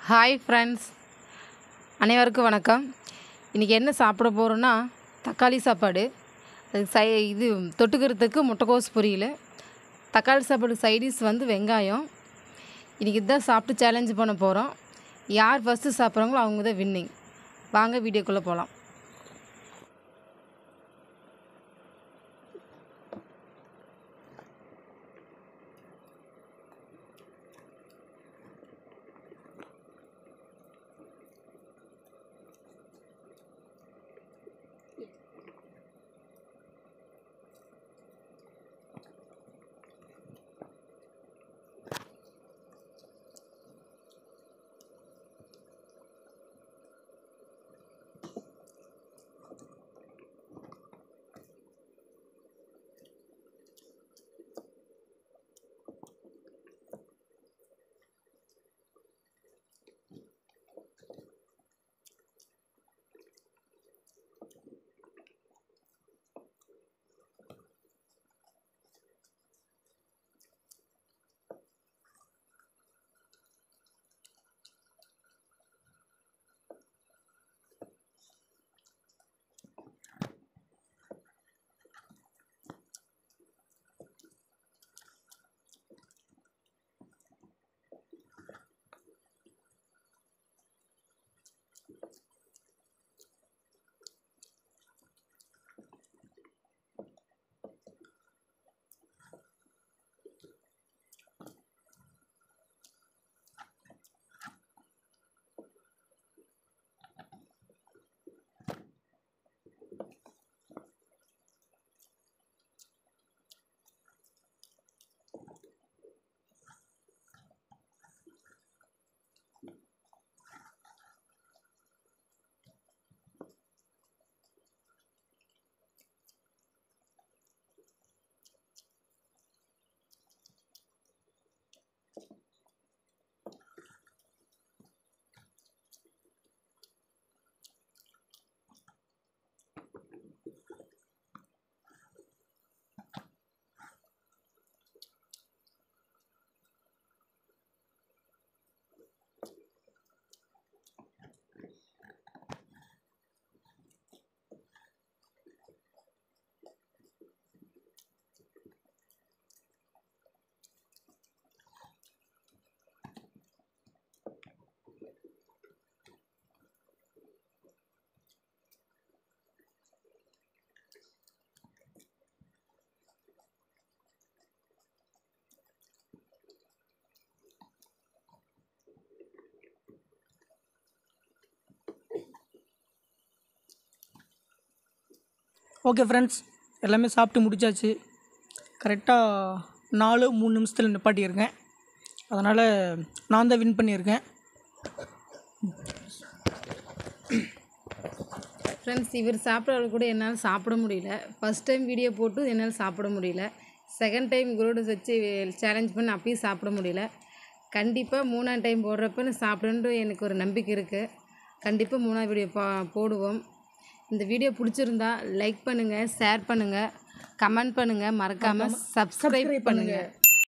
Hi friends, அனைவருக்கும் வணக்கம். இன்றைக்கி என்ன சாப்பிட போகிறோன்னா தக்காளி சாப்பாடு. அது இது தொட்டுக்கிறதுக்கு முட்டைக்கோஸ் பொரியல். தக்காளி சாப்பாடு சைடிஷ் வெங்காயம். இன்றைக்கி இதுதான் சாப்பிட்டு சேலஞ்சு பண்ண போகிறோம். யார் ஃபஸ்ட்டு சாப்பிட்றாங்களோ அவங்க தான் வின்னிங். வாங்க வீடியோக்குள்ளே போகலாம். ஓகே ஃப்ரெண்ட்ஸ், எல்லாமே சாப்பிட்டு முடிச்சாச்சு. கரெக்டாக 4-3 நிமிஷத்தில் நிப்பாட்டியிருக்கேன். அதனால் நான் தான் வின் பண்ணியிருக்கேன். ஃப்ரெண்ட்ஸ், இவர் சாப்பிட்றது கூட என்னால் சாப்பிட முடியல. ஃபஸ்ட் டைம் வீடியோ போட்டு என்னால் சாப்பிட முடியல. செகண்ட் டைம் இவரோட வச்சு சேலஞ்ச் பண்ணி அப்பயும் சாப்பிட முடியல. கண்டிப்பாக 3ஆம் டைம் போடுறப்ப நான் சாப்பிடுன்ற எனக்கு ஒரு நம்பிக்கை இருக்குது. கண்டிப்பாக 3ஆவது வீடியோ போடுவோம். இந்த வீடியோ பிடிச்சிருந்தா லைக் பண்ணுங்கள், ஷேர் பண்ணுங்கள், கமெண்ட் பண்ணுங்கள், மறக்காமல் சப்ஸ்கிரைப் பண்ணுங்கள்.